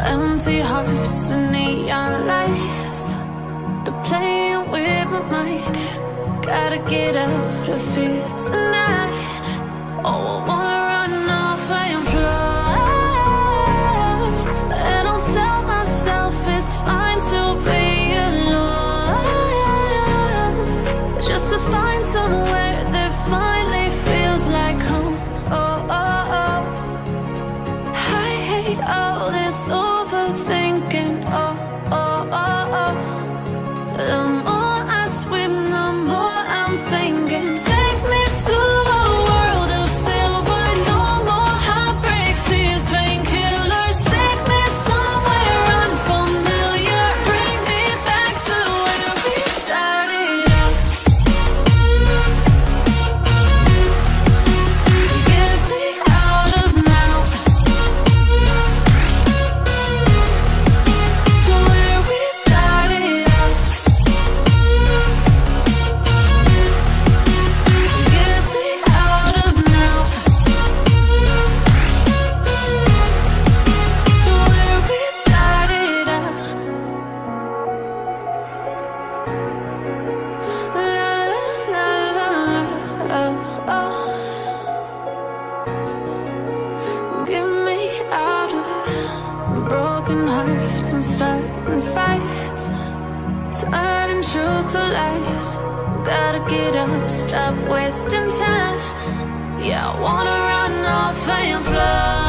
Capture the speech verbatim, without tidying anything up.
Empty hearts and neon lights, they're playing with my mind. Gotta get out of here tonight. Oh, I wanna run off and fly, and I'll tell myself it's fine to be alone, just to find somewhere that finally feels like home. Oh, oh, oh. I hate all this overthinking. Oh, oh, oh, oh. The more I swim, the more I'm sinking. Take me to a world of silver, no more heartbreaks, tears, painkillers. Take me somewhere unfamiliar, bring me back to where we started out. Get me out of now, to where we started out. Get me out of now, to where we started out. La la la la la, oh, oh. Get me out of broken hearts and starting fights, turning truth to lies. Gotta get up, stop wasting time. Yeah, I wanna run off and fly.